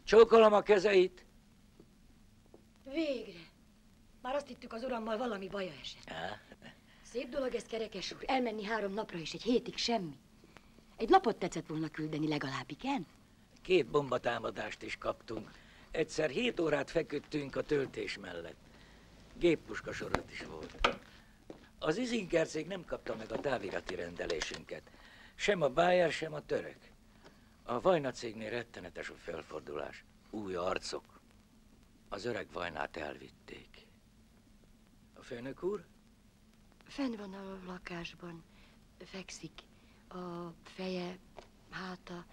Csókolom a kezeit. Végre. Már azt hittük, az urammal valami baja esett. Szép dolog ez, Kerekes úr, elmenni 3 napra és egy hétig semmi. Egy lapot tetszett volna küldeni legalább, igen? 2 bombatámadást is kaptunk. Egyszer 7 órát feküdtünk a töltés mellett. Géppuska sorozat is volt. Az Izinkercég nem kapta meg a távirati rendelésünket. Sem a Bayer, sem a török. A Vajna cégnél rettenetes a felfordulás. Új arcok. Az öreg Vajnát elvitték. A főnök úr? Fenn van a lakásban. Fekszik. A feje, háta.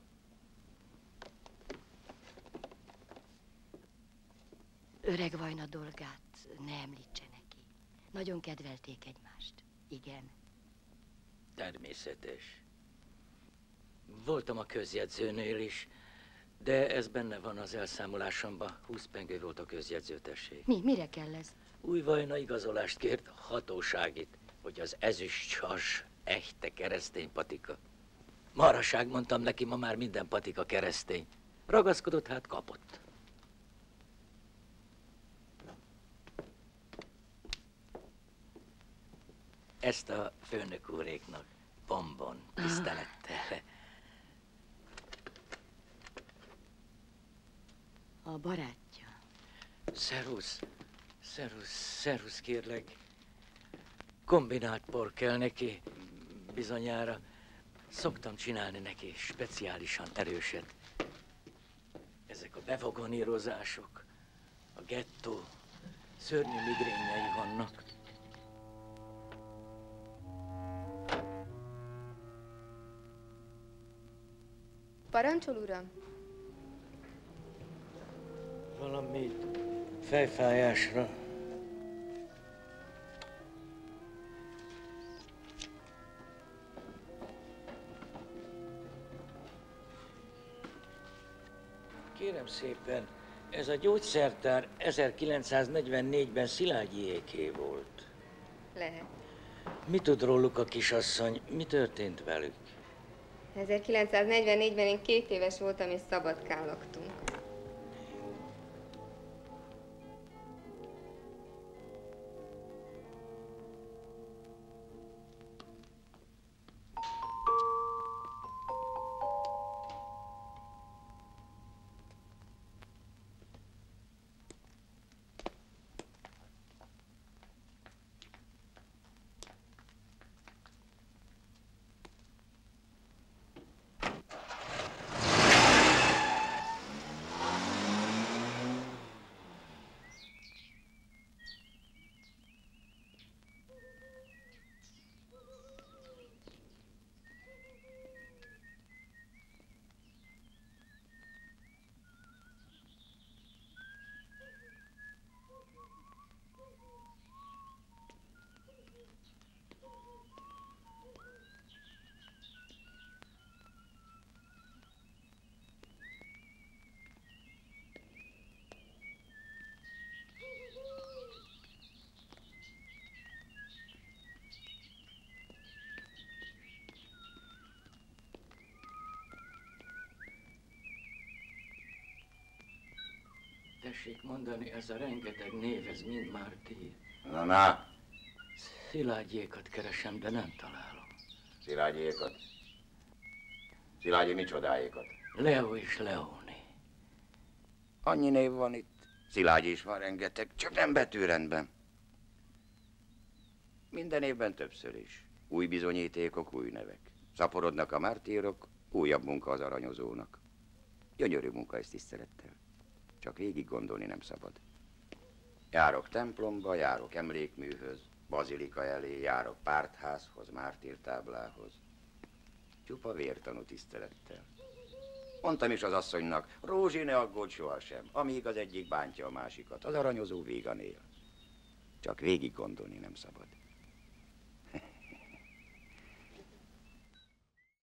Öreg Vajna dolgát ne említse neki. Nagyon kedvelték egymást. Igen. Természetes. Voltam a közjegyzőnél is, de ez benne van az elszámolásomban. 20 pengő volt a közjegyzőtesség. Mire kell ez? Új Vajna igazolást kért, hatóságit, hogy az ezüst sas echte keresztény patika. Maraság, mondtam neki, ma már minden patika keresztény. Ragaszkodott, hát kapott. Ezt a főnök úréknak bombon, tisztelettel. A barátja. Szerusz, kérlek. Kombinált por kell neki, bizonyára. Szoktam csinálni neki speciálisan erőset. Ezek a bevagonírozások, a gettó, szörnyű migrényei vannak. Parancsol, uram? Valami fejfájásra. Kérem szépen, ez a gyógyszertár 1944-ben Szilágyiéké volt. Lehet. Mi tud róluk a kisasszony? Mi történt velük? 1944-ben én 2 éves voltam, és Szabadkán laktunk. Tessék mondani, ez a rengeteg név, ez mind már tiéd. Na. Szilágyékat keresem, de nem találom. Szilágyékat? Szilágyi micsodáékat? Leo és Leóni. Annyi név van itt. Szilágyi is van rengeteg, csak nem betűrendben. Minden évben többször is. Új bizonyítékok, új nevek. Szaporodnak a mártírok, újabb munka az aranyozónak. Gyönyörű munka, ezt tisztelettel. Csak végig gondolni nem szabad. Járok templomba, járok emlékműhöz, bazilika elé, járok pártházhoz, mártírtáblához. Csupa vértanú tisztelettel. Mondtam is az asszonynak, Rózsi, ne aggódj sohasem, amíg az egyik bántja a másikat, az aranyozó végan él. Csak végig gondolni nem szabad.